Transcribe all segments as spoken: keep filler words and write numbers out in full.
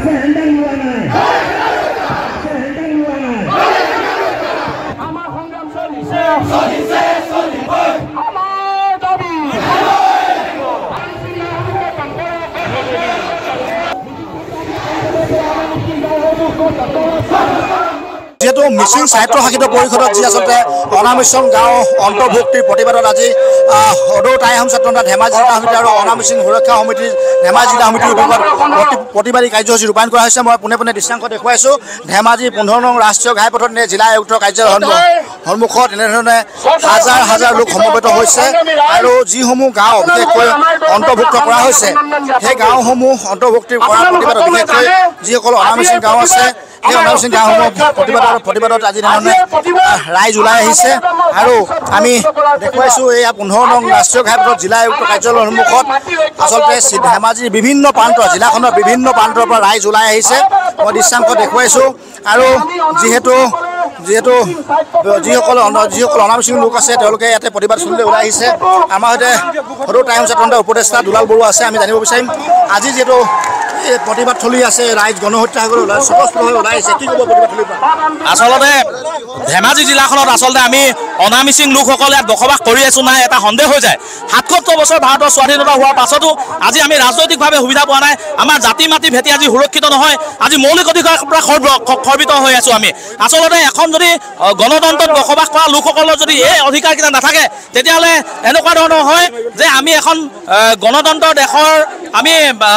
যেহেতু মিচিং সাহিত্য শাসিত পৰিষদত যি আচলতে অনামিচিং গাঁও অন্তৰ্ভুক্তিৰ প্ৰতিবাদত আজি সদৌ টাই আহোম ছাত্ৰ সন্থা ধেমাজি জিলা সমিতি আৰু অনামিচিং সুৰক্ষা সমিতিৰ ধেমাজি জিলা সমিতিৰ উদ্যোগত প্ৰতিবাদী কাৰ্যসূচী ৰূপায়ণ কৰা হৈছে। মই পোনে পোনে দৃশ্যাংশ দেখুৱাইছোঁ। ধেমাজি পোন্ধৰ নং ৰাষ্ট্ৰীয় ঘাইপথত জিলা আয়ুক্তৰ কাৰ্যালয়ৰ সন্মুখত এনেধৰণে হাজাৰ হাজাৰ লোক সমবেত হৈছে আৰু যিসমূহ গাঁও বিশেষকৈ অন্তৰ্ভুক্ত কৰা হৈছে সেই গাঁওসমূহ অন্তৰ্ভুক্তি কৰাৰ প্ৰতিবাদত বিশেষকৈ যিসকল অনামিচিং গাঁও আছে সেই অনামিচিং গাঁওসমূহ প্ৰতিবাদৰ প্ৰতিবাদত আজি এনেধৰণে ৰাইজ ওলাই আহিছে আৰু আমি দেখুৱাইছোঁ এয়া পোন্ধৰ নং ৰাষ্ট্ৰীয় ঘাইপথত জিলা আয়ুক্ত কাৰ্যালয়ৰ সন্মুখত আচলতে ধেমাজিৰ বিভিন্ন প্ৰান্তৰ জিলাখনৰ বিভিন্ন প্ৰান্তৰ পৰা ৰাইজ ওলাই আহিছে। মই দৃশ্যাংশ দেখুৱাইছোঁ আৰু যিহেতু যিহেতু যিসকল যিসকল অনামিচিং লোক আছে তেওঁলোকে ইয়াতে প্ৰতিবাদ চলিবলৈ ওলাই আহিছে। আমাৰ সৈতে সদৌ টাই আহোম ছাত্ৰ সন্থাৰ উপদেষ্টা দুলাল বৰুৱা আছে। আমি জানিব বিচাৰিম আজি যিহেতু প্ৰতিবাদ চলি আছে ৰাইজ গণহত্যা হৈ ওলাই স্বতঃস্ফূৰ্তভাৱে ওলাই আহিছে, কি ক'ব প্ৰতিবাদ চলিব? আচলতে ধেমাজি জিলাখনত আচলতে আমি অনামিচিং লোকসকলে ইয়াত বসবাস কৰি আছোঁ নাই এটা সন্দেহ হৈ যায়। সাতসত্তৰ বছৰ ভাৰতৰ স্বাধীনতা হোৱাৰ পাছতো আজি আমি ৰাজনৈতিকভাৱে সুবিধা পোৱা নাই। আমাৰ জাতি মাটি ভেটি আজি সুৰক্ষিত নহয়। আজি মৌলিক অধিকাৰৰ পৰা খৰ্বিত হৈ আছোঁ আমি। আচলতে এখন যদি গণতন্ত্ৰত বসবাস কৰা লোকসকলৰ যদি এই অধিকাৰকেইটা নাথাকে তেতিয়াহ'লে এনেকুৱা ধৰণৰ হয় যে আমি এখন গণতন্ত্ৰ দেশৰ আমি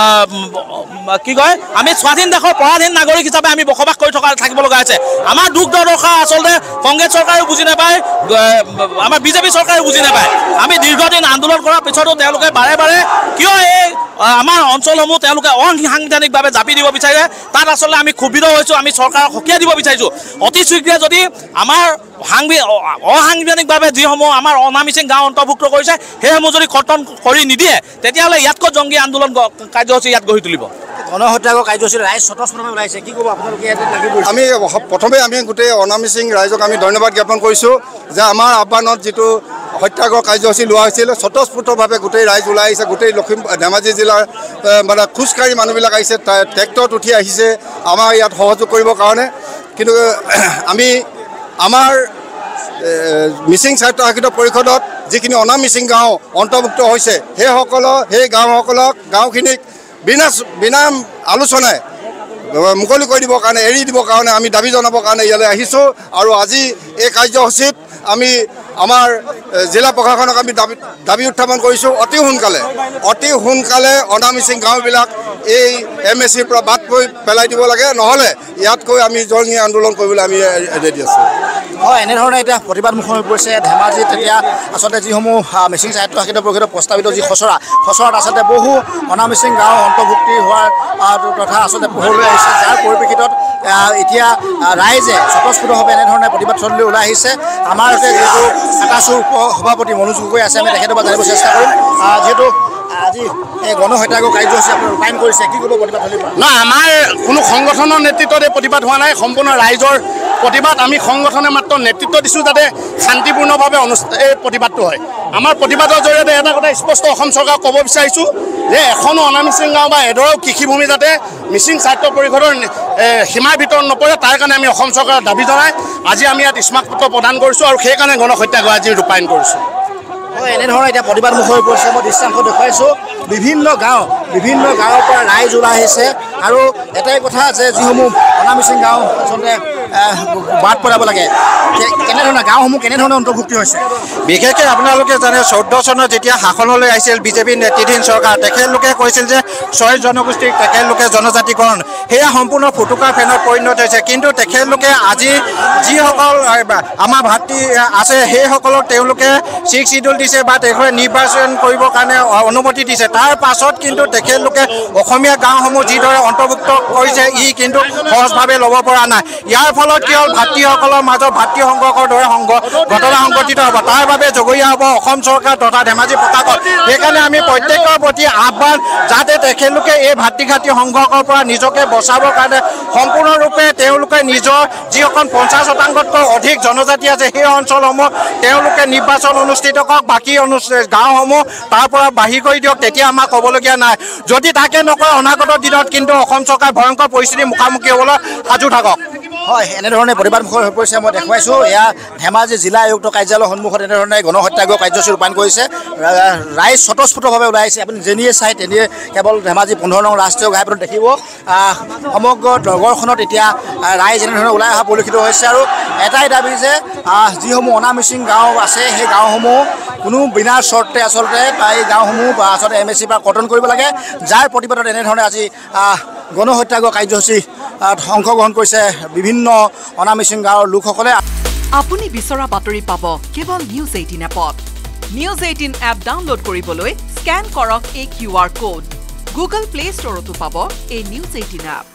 কি কয় আমি স্বাধীন দেশৰ পৰাধীন নাগৰিক হিচাপে আমি বসবাস কৰি থকা থাকিব লগা হৈছে। আমাৰ দুখ দুৰ্দশা আচলতে কংগ্ৰেছ চৰকাৰেও বুজি নাপায়, আমাৰ বিজেপি চৰকাৰেও বুজি নাপায়। আমি দীৰ্ঘদিন আন্দোলন কৰাৰ পিছতো তেওঁলোকে বাৰে বাৰে কিয় এই আমাৰ অঞ্চলসমূহ তেওঁলোকে অসাংবিধানিকভাৱে জাপি দিব বিচাৰে তাত আচলতে আমি ক্ষুব্ধ হৈছোঁ। আমি চৰকাৰক সকীয়াই দিব বিচাৰিছোঁ অতি শীঘ্ৰে যদি আমাৰ সাংবি অসাংবিধানিকভাৱে যিসমূহ আমাৰ অনামিচিং গাঁও অন্তৰ্ভুক্ত কৰিছে সেইসমূহ যদি কৰ্তন কৰি নিদিয়ে তেতিয়াহ'লে ইয়াতকৈ জংগী আন্দোলন কাৰ্যসূচী ইয়াত গঢ়ি তুলিব। গণহত্যা কাৰ্যসূচী ৰাইজ স্বতঃস্ফূৰ্তভাৱে ওলাইছে, কি ক'ব আপোনালোকে? আমি প্ৰথমে আমি গোটেই অনামিচিং ৰাইজক আমি ধন্যবাদ জ্ঞাপন কৰিছোঁ যে আমাৰ আহ্বানত যিটো সত্যাগ্ৰহ কাৰ্যসূচী লোৱা হৈছিল স্বতঃস্ফূৰ্তভাৱে গোটেই ৰাইজ ওলাই আহিছে। গোটেই লখিম ধেমাজি জিলাৰ মানে খোজকাঢ়ি মানুহবিলাক আহিছে, ট্ৰেক্টৰত উঠি আহিছে আমাৰ ইয়াত সহযোগ কৰিবৰ কাৰণে। কিন্তু আমি আমাৰ মিচিং সাহিত্য শাসিত পৰিষদত যিখিনি অনামিচিং গাঁও অন্তৰ্ভুক্ত হৈছে সেইসকলৰ সেই গাঁওসকলক গাঁওখিনিক বিনা বিনা আলোচনাই মুকলি কৰি দিবৰ কাৰণে এৰি দিবৰ কাৰণে আমি দাবী জনাবৰ কাৰণে ইয়ালৈ আহিছোঁ। আৰু আজি এই কাৰ্যসূচীত আমি আমাৰ জিলা প্ৰশাসনক আমি দাবী দাবী উত্থাপন কৰিছোঁ অতি সোনকালে অতি সোনকালে অনামিচিং গাঁওবিলাক এই এম এছ চিৰ পৰা বাদ পৰি পেলাই দিব লাগে, নহ'লে ইয়াতকৈ আমি জংগী আন্দোলন কৰিবলৈ আমি ৰেডি আছোঁ। হয়, এনেধৰণে এতিয়া প্ৰতিবাদমুখ হৈ পৰিছে ধেমাজিত। তেতিয়া আচলতে যিসমূহ মিচিং সাহিত্য শাসিত পৰিষদৰ প্ৰস্তাৱিত যি খচৰা খচৰাত আচলতে বহু অনামিচিং গাঁও অন্তৰ্ভুক্তি হোৱাৰ তথা আচলতে পোহৰলৈ আহিছে, যাৰ পৰিপ্ৰেক্ষিতত এতিয়া ৰাইজে স্বতঃস্ফূৰ্তভাৱে এনেধৰণে প্ৰতিবাদ চলিলৈ ওলাই আহিছে। আমাৰ সৈতে যিহেতু আকাশৰ উপ সভাপতি মনোজ গগৈ আছে, আমি তেখেতৰ পৰা জানিব চেষ্টা কৰিম। যিহেতু আজি এই গণহত্যা কাৰ্যসূচী আপুনি ৰূপায়ণ কৰিছে, কি ক'ব প্ৰতিবাদ চলিব? না, আমাৰ কোনো সংগঠনৰ নেতৃত্বত এই প্ৰতিবাদ হোৱা নাই, সম্পূৰ্ণ ৰাইজৰ প্ৰতিবাদ। আমি সংগঠনে মাত্ৰ নেতৃত্ব দিছোঁ যাতে শান্তিপূৰ্ণভাৱে অনুষ্ঠিত এই প্ৰতিবাদটো হয়। আমাৰ প্ৰতিবাদৰ জৰিয়তে এটা কথা স্পষ্ট অসম চৰকাৰক ক'ব বিচাৰিছোঁ যে এখনো অনামিচিং গাঁও বা এডৰাও কৃষিভূমি যাতে মিচিং সাহিত্য পৰিষদৰ সীমাৰ ভিতৰত নপৰে তাৰ কাৰণে আমি অসম চৰকাৰৰ দাবী জনাই আজি আমি ইয়াত স্মাৰকপত্ৰ প্ৰদান কৰিছোঁ আৰু সেইকাৰণে গণহত্যাগ্ৰহ আজি ৰূপায়ণ কৰিছোঁ। হয়, এনেধৰণে এতিয়া প্ৰতিবাদমুখ হৈ পৰিছে। মই দৃশ্যাংশ দেখুৱাইছোঁ বিভিন্ন গাঁও বিভিন্ন গাঁৱৰ পৰা ৰাইজ ওলাই আহিছে আৰু এটাই কথা যে যিসমূহ অনামিচিং গাঁও আচলতে বাদ পৰাব লাগে, কেনেধৰণে গাঁওসমূহ কেনেধৰণে অন্তৰ্ভুক্তি হৈছে? বিশেষকৈ আপোনালোকে জানে চৈধ্য চনত যেতিয়া শাসনলৈ আহিছিল বিজেপি নেতৃত্বাধীন চৰকাৰ, তেখেতলোকে কৈছিল যে ছয় জনগোষ্ঠীক তেখেতলোকে জনজাতিকৰণ, সেয়া সম্পূৰ্ণ ফুটুকাৰ ফেনত পৰিণত হৈছে। কিন্তু তেখেতলোকে আজি যিসকল আমাৰ ভাতৃ আছে সেইসকলক তেওঁলোকে ছিক্স চিডিউল দিছে বা তেখেতে নিৰ্বাচন কৰিবৰ কাৰণে অনুমতি দিছে। তাৰ পাছত কিন্তু তেখেতলোকে অসমীয়া গাঁওসমূহ যিদৰে অন্তৰ্ভুক্ত কৰিছে ই কিন্তু সহজভাৱে ল'ব পৰা নাই। ইয়াৰ ফলত ফলত কি হ'ল ভাতৃসকলৰ মাজত ভাতৃ সংঘৰ্ষৰ দৰে সংঘ ঘটনা সংঘটিত হ'ব তাৰ বাবে জগৰীয়া হ'ব অসম চৰকাৰ তথা ধেমাজি প্ৰশাসন সেইকাৰণে আমি প্ৰত্যেকৰ প্ৰতি আহ্বান যাতে তেখেতলোকে এই ভাতৃঘাতী সংঘৰ্ষৰ পৰা নিজকে বচাবৰ কাৰণে সম্পূৰ্ণৰূপে তেওঁলোকে নিজৰ যিসকল পঞ্চাছ শতাংশতকৈ অধিক জনজাতি আছে সেই অঞ্চলসমূহ তেওঁলোকে নিৰ্বাচন অনুষ্ঠিত কৰক বাকী গাঁওসমূহ তাৰ পৰা বাহিৰ কৰি দিয়ক তেতিয়া আমাক ক'বলগীয়া নাই যদি তাকে নকয় অনাগত দিনত কিন্তু অসম চৰকাৰ ভয়ংকৰ পৰিস্থিতিৰ মুখামুখি হ'বলৈ সাজু থাকক হয় এনেধৰণে প্ৰতিবাদমুখৰ হৈ পৰিছে মই দেখুৱাইছোঁ এয়া ধেমাজি জিলা আয়ুক্ত কাৰ্যালয়ৰ সন্মুখত এনেধৰণে গণহত্যাগ্ৰহ কাৰ্যসূচী ৰূপায়ণ কৰিছে ৰাইজ স্বতঃস্ফূৰ্তভাৱে ওলাই আহিছে আপুনি যেনিয়ে চাই তেনিয়ে কেৱল ধেমাজি পোন্ধৰ নং ৰাষ্ট্ৰীয় ঘাইপথত দেখিব সমগ্ৰ নগৰখনত এতিয়া ৰাইজ এনেধৰণে ওলাই অহা পৰিলক্ষিত হৈছে আৰু এটাই দাবী যে যিসমূহ অনামিচিং গাঁও আছে সেই গাঁওসমূহ কোনো বিনা চৰ্তে আচলতে এই গাঁওসমূহ আচলতে এম এছ চিৰ পৰা কৰ্তন কৰিব লাগে যাৰ প্ৰতিবাদত এনেধৰণে আজি গণহত্যাগ্ৰহ কাৰ্যসূচী অংশগ্ৰহণ কৰিছে বিভিন্ন অনামিচিং গাঁৱৰ লোকসকলে আপুনি বিচৰা বাতৰি পাব কেৱল নিউজ এইটিন এপত নিউজ এইটিন এপ ডাউনলোড কৰিবলৈ স্কেন কৰক এই Q R code Google play ষ্টৰতো পাব এই নিউজ এইটিন এপ